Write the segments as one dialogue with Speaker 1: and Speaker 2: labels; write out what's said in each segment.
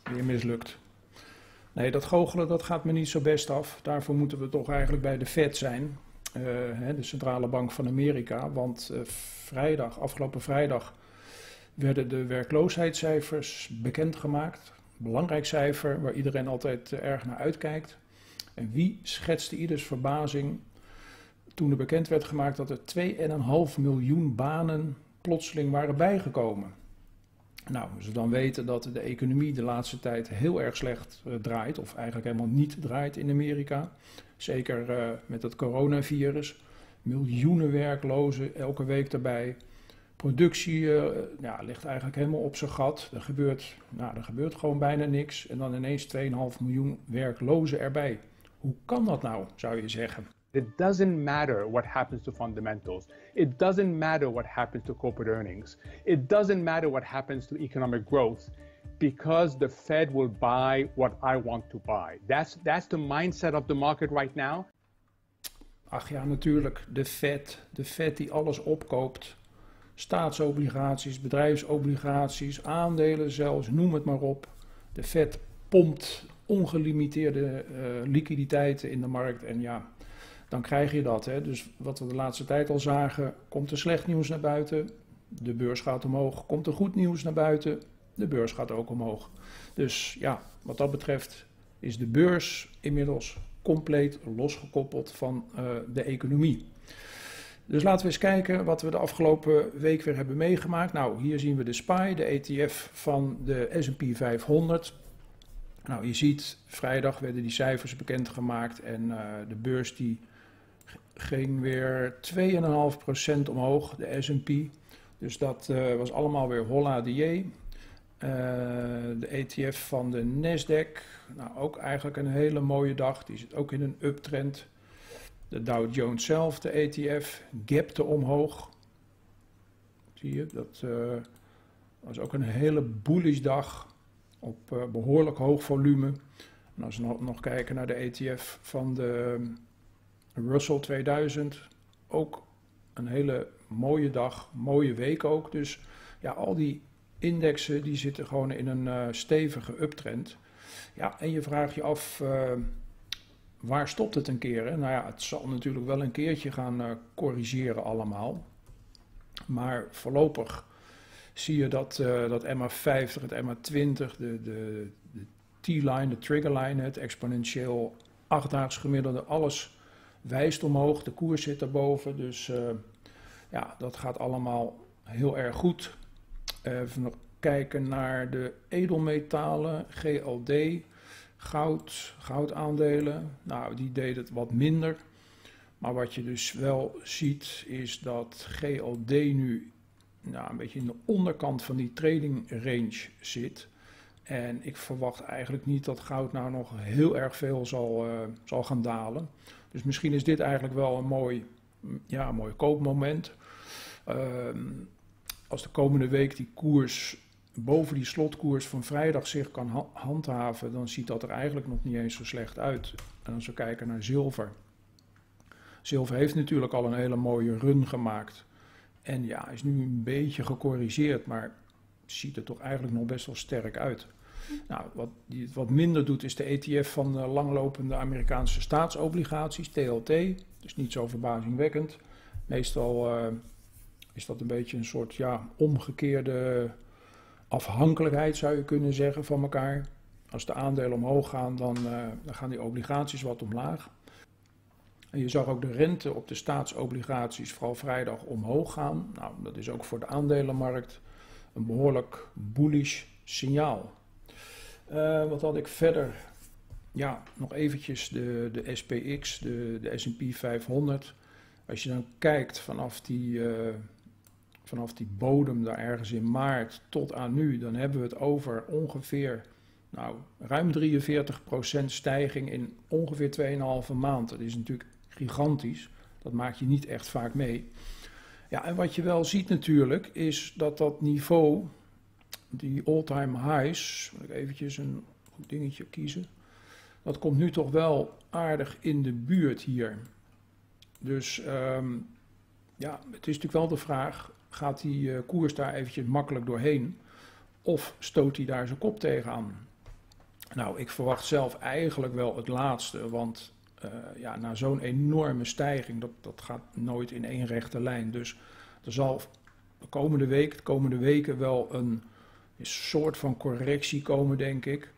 Speaker 1: weer mislukt. Nee, dat goochelen dat gaat me niet zo best af. Daarvoor moeten we toch eigenlijk bij de Fed zijn, de centrale bank van Amerika. Want afgelopen vrijdag werden de werkloosheidscijfers bekendgemaakt. Belangrijk cijfer waar iedereen altijd erg naar uitkijkt. En wie schetste ieders verbazing toen er bekend werd gemaakt dat er 2,5 miljoen banen plotseling waren bijgekomen. Nou, als we dan weten dat de economie de laatste tijd heel erg slecht draait, of eigenlijk helemaal niet draait in Amerika, zeker met het coronavirus, miljoenen werklozen elke week erbij, productie ligt eigenlijk helemaal op zijn gat, er gebeurt gewoon bijna niks en dan ineens 2,5 miljoen werklozen erbij. Hoe kan dat nou, zou je zeggen?
Speaker 2: It doesn't matter what happens to fundamentals. It doesn't matter what happens to corporate earnings. It doesn't matter what happens to economic growth, because the Fed will buy what I want to buy. That's the mindset of the market right now.
Speaker 1: Ach ja, natuurlijk, de Fed die alles opkoopt. Staatsobligaties, bedrijfsobligaties, aandelen zelfs, noem het maar op. De Fed pompt ongelimiteerde liquiditeiten in de markt en ja, dan krijg je dat. Hè. Dus wat we de laatste tijd al zagen, komt er slecht nieuws naar buiten, de beurs gaat omhoog. Komt er goed nieuws naar buiten, de beurs gaat ook omhoog. Dus ja, wat dat betreft is de beurs inmiddels compleet losgekoppeld van de economie. Dus laten we eens kijken wat we de afgelopen week weer hebben meegemaakt. Nou, hier zien we de SPY, de ETF van de S&P 500. Nou, je ziet, vrijdag werden die cijfers bekendgemaakt en de beurs die ging weer 2,5% omhoog, de S&P. Dus dat was allemaal weer holla de jee. De ETF van de Nasdaq, nou ook eigenlijk een hele mooie dag. Die zit ook in een uptrend. De Dow Jones zelf, de ETF, gapte omhoog. Zie je, dat was ook een hele bullish dag op behoorlijk hoog volume. En als we nog kijken naar de ETF van de Russell 2000, ook een hele mooie dag, mooie week ook. Dus ja, al die indexen die zitten gewoon in een stevige uptrend. Ja, en je vraagt je af, waar stopt het een keer? Hè? Nou ja, het zal natuurlijk wel een keertje gaan corrigeren allemaal. Maar voorlopig zie je dat MA50, het MA20, de T-line, de triggerline, het exponentieel 8-daags gemiddelde, alles wijst omhoog. De koers zit daarboven, dus ja, dat gaat allemaal heel erg goed. Even nog kijken naar de edelmetalen, GLD, goudaandelen. Nou, die deed het wat minder. Maar wat je dus wel ziet is dat GLD nu een beetje in de onderkant van die trading range zit. En ik verwacht eigenlijk niet dat goud nou nog heel erg veel zal gaan dalen. Dus misschien is dit eigenlijk wel een mooi koopmoment. Als de komende week die koers boven die slotkoers van vrijdag zich kan handhaven, dan ziet dat er eigenlijk nog niet eens zo slecht uit. En als we kijken naar zilver. Zilver heeft natuurlijk al een hele mooie run gemaakt. En ja, is nu een beetje gecorrigeerd, maar ziet er toch eigenlijk nog best wel sterk uit. Nou, wat minder doet is de ETF van de langlopende Amerikaanse staatsobligaties, TLT. Dus niet zo verbazingwekkend. Meestal is dat een beetje een soort omgekeerde afhankelijkheid, zou je kunnen zeggen, van elkaar. Als de aandelen omhoog gaan, dan gaan die obligaties wat omlaag. En je zag ook de rente op de staatsobligaties vooral vrijdag omhoog gaan. Nou, dat is ook voor de aandelenmarkt een behoorlijk bullish signaal. Wat had ik verder? Ja, nog eventjes de SPX, de S&P 500. Als je dan kijkt vanaf die bodem daar ergens in maart tot aan nu, dan hebben we het over ongeveer ruim 43% stijging in ongeveer 2,5 maand. Dat is natuurlijk gigantisch. Dat maak je niet echt vaak mee. Ja, en wat je wel ziet natuurlijk is dat niveau, die all-time highs, moet ik eventjes een goed dingetje kiezen, dat komt nu toch wel aardig in de buurt hier. Dus het is natuurlijk wel de vraag, gaat die koers daar eventjes makkelijk doorheen of stoot hij daar zijn kop tegenaan? Nou, ik verwacht zelf eigenlijk wel het laatste, want ja, na zo'n enorme stijging, dat gaat nooit in één rechte lijn. Dus er zal de komende weken wel een soort van correctie komen, denk ik.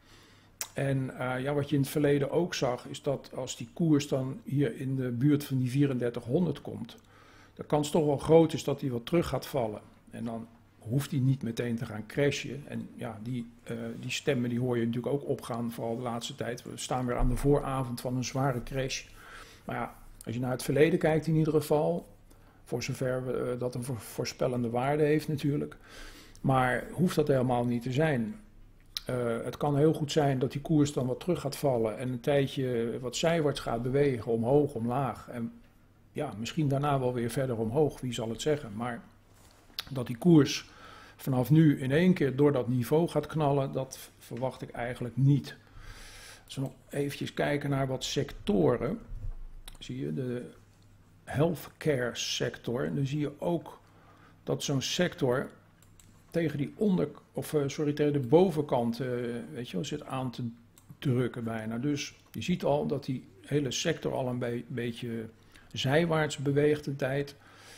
Speaker 1: En ja, wat je in het verleden ook zag, is dat als die koers dan hier in de buurt van die 3400 komt, de kans toch wel groot is dat die wat terug gaat vallen. En dan hoeft die niet meteen te gaan crashen. En ja, die stemmen die hoor je natuurlijk ook opgaan, vooral de laatste tijd. We staan weer aan de vooravond van een zware crash. Maar ja, als je naar het verleden kijkt in ieder geval, voor zover dat een voorspellende waarde heeft natuurlijk. Maar hoeft dat helemaal niet te zijn. Het kan heel goed zijn dat die koers dan wat terug gaat vallen en een tijdje wat zijwaarts gaat bewegen, omhoog, omlaag. En ja, misschien daarna wel weer verder omhoog, wie zal het zeggen. Maar dat die koers vanaf nu in één keer door dat niveau gaat knallen, dat verwacht ik eigenlijk niet. Als we nog eventjes kijken naar wat sectoren, zie je de healthcare sector. En dan zie je ook dat zo'n sector tegen die tegen de bovenkant weet je wel, zit aan te drukken bijna. Dus je ziet al dat die hele sector al een beetje zijwaarts beweegt een tijd.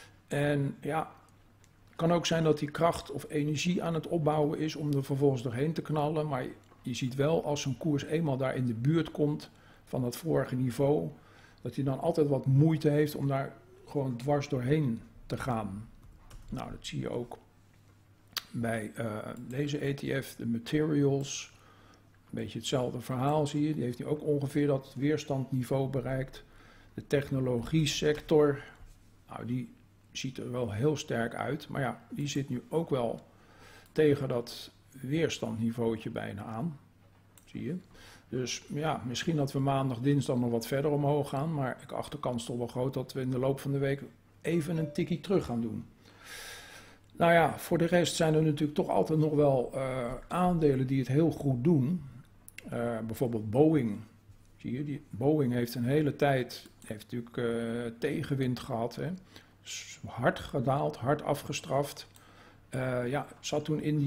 Speaker 1: En ja, het kan ook zijn dat die kracht of energie aan het opbouwen is om er vervolgens doorheen te knallen. Maar je ziet wel, als zo'n koers eenmaal daar in de buurt komt van dat vorige niveau, dat hij dan altijd wat moeite heeft om daar gewoon dwars doorheen te gaan. Nou, dat zie je ook bij deze ETF, de materials. Een beetje hetzelfde verhaal zie je. Die heeft nu ook ongeveer dat weerstandniveau bereikt. De technologie sector, nou, die ziet er wel heel sterk uit. Maar ja, die zit nu ook wel tegen dat weerstandniveautje bijna aan. Zie je. Dus ja, misschien dat we maandag, dinsdag nog wat verder omhoog gaan. Maar ik acht de kans toch wel groot dat we in de loop van de week even een tikkie terug gaan doen. Nou ja, voor de rest zijn er natuurlijk toch altijd nog wel aandelen die het heel goed doen. Bijvoorbeeld Boeing. Zie je, Boeing heeft een hele tijd natuurlijk tegenwind gehad. Hè. Dus hard gedaald, hard afgestraft. Ja, zat toen in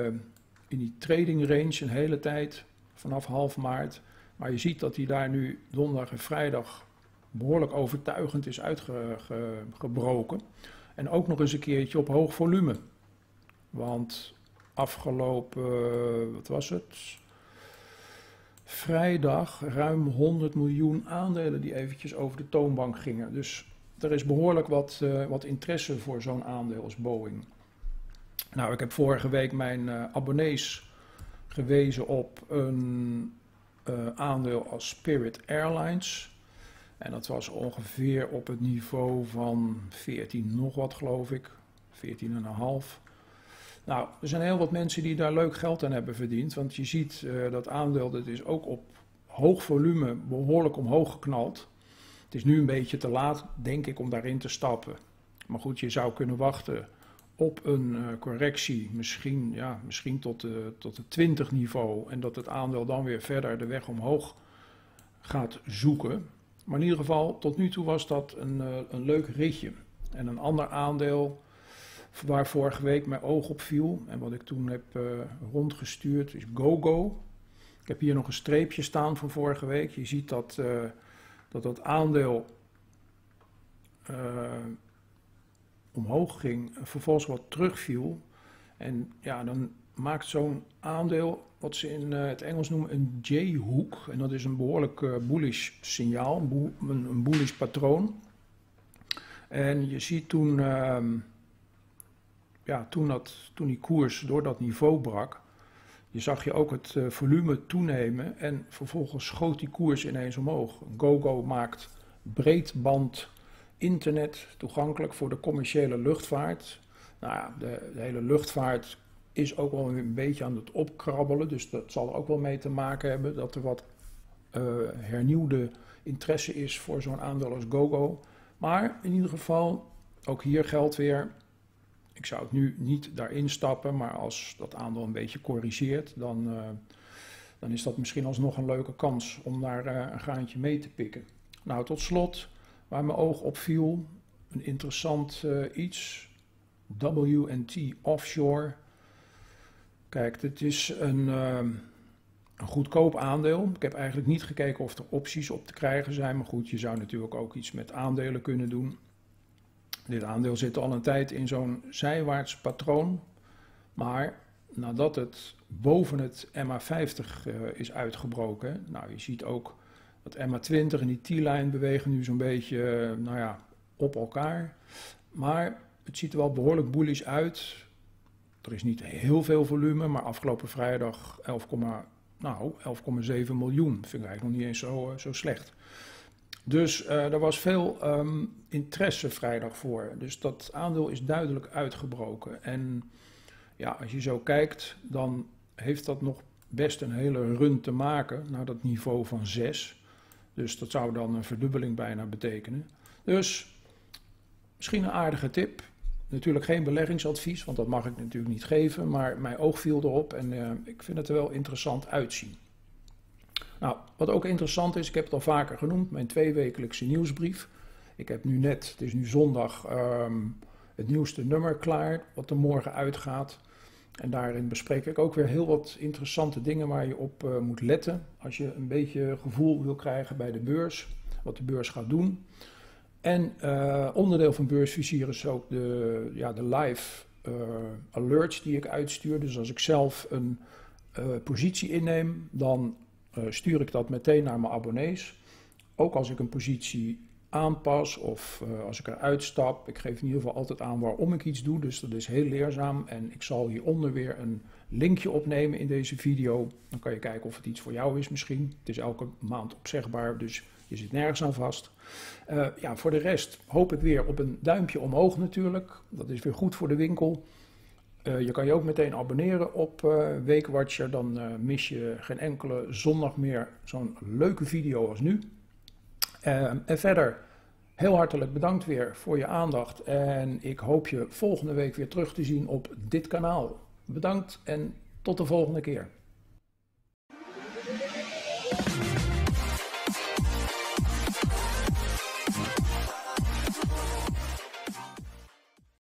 Speaker 1: die trading range een hele tijd, vanaf half maart. Maar je ziet dat hij daar nu donderdag en vrijdag behoorlijk overtuigend is uitgebroken. En ook nog eens een keertje op hoog volume. Want afgelopen, wat was het? Vrijdag ruim 100 miljoen aandelen die eventjes over de toonbank gingen. Dus er is behoorlijk wat interesse voor zo'n aandeel als Boeing. Nou, ik heb vorige week mijn abonnees gewezen op een aandeel als Spirit Airlines. En dat was ongeveer op het niveau van 14 nog wat, geloof ik. 14,5. Nou, er zijn heel wat mensen die daar leuk geld aan hebben verdiend. Want je ziet dat aandeel, dat is ook op hoog volume behoorlijk omhoog geknald. Het is nu een beetje te laat, denk ik, om daarin te stappen. Maar goed, je zou kunnen wachten op een correctie, misschien tot het 20 niveau. En dat het aandeel dan weer verder de weg omhoog gaat zoeken. Maar in ieder geval, tot nu toe was dat een leuk ritje. En een ander aandeel waar vorige week mijn oog op viel en wat ik toen heb rondgestuurd is GoGo. Ik heb hier nog een streepje staan van vorige week. Je ziet dat aandeel omhoog ging, vervolgens wat terugviel. En ja, dan maakt zo'n aandeel wat ze in het Engels noemen een J-hoek. En dat is een behoorlijk bullish signaal, een bullish patroon. En je ziet toen, toen die koers door dat niveau brak, zag je ook het volume toenemen en vervolgens schoot die koers ineens omhoog. GoGo maakt breedband internet toegankelijk voor de commerciële luchtvaart. Nou ja, de hele luchtvaart is ook wel een beetje aan het opkrabbelen, dus dat zal er ook wel mee te maken hebben dat er wat hernieuwde interesse is voor zo'n aandeel als GoGo. Maar in ieder geval, ook hier geldt weer, ik zou het nu niet daarin stappen, maar als dat aandeel een beetje corrigeert, dan is dat misschien alsnog een leuke kans om daar een graantje mee te pikken. Nou, tot slot, waar mijn oog op viel, een interessant iets, WNT Offshore. Kijk, dit is een een goedkoop aandeel. Ik heb eigenlijk niet gekeken of er opties op te krijgen zijn. Maar goed, je zou natuurlijk ook iets met aandelen kunnen doen. Dit aandeel zit al een tijd in zo'n zijwaarts patroon. Maar nadat het boven het MA50 is uitgebroken. Nou, je ziet ook dat MA20 en die T-lijn bewegen nu zo'n beetje op elkaar. Maar het ziet er wel behoorlijk bullish uit. Er is niet heel veel volume, maar afgelopen vrijdag 11,7 miljoen. Dat vind ik eigenlijk nog niet eens zo slecht. Dus er was veel interesse vrijdag voor. Dus dat aandeel is duidelijk uitgebroken. En ja, als je zo kijkt, dan heeft dat nog best een hele run te maken naar dat niveau van 6. Dus dat zou dan een verdubbeling bijna betekenen. Dus misschien een aardige tip. Natuurlijk geen beleggingsadvies, want dat mag ik natuurlijk niet geven. Maar mijn oog viel erop en ik vind het er wel interessant uitzien. Nou, wat ook interessant is, ik heb het al vaker genoemd, mijn 2-wekelijkse nieuwsbrief. Ik heb nu net, het is nu zondag, het nieuwste nummer klaar, wat er morgen uitgaat. En daarin bespreek ik ook weer heel wat interessante dingen waar je op moet letten. Als je een beetje gevoel wil krijgen bij de beurs, wat de beurs gaat doen. En onderdeel van Beursvizier is ook de live alerts die ik uitstuur. Dus als ik zelf een positie inneem, dan stuur ik dat meteen naar mijn abonnees. Ook als ik een positie aanpas of als ik eruit stap. Ik geef in ieder geval altijd aan waarom ik iets doe, dus dat is heel leerzaam. En ik zal hieronder weer een linkje opnemen in deze video. Dan kan je kijken of het iets voor jou is misschien. Het is elke maand opzegbaar, dus je zit nergens aan vast. Voor de rest hoop ik weer op een duimpje omhoog natuurlijk. Dat is weer goed voor de winkel. Je kan je ook meteen abonneren op Weekwatcher. Dan mis je geen enkele zondag meer zo'n leuke video als nu. En verder heel hartelijk bedankt weer voor je aandacht. En ik hoop je volgende week weer terug te zien op dit kanaal. Bedankt en tot de volgende keer.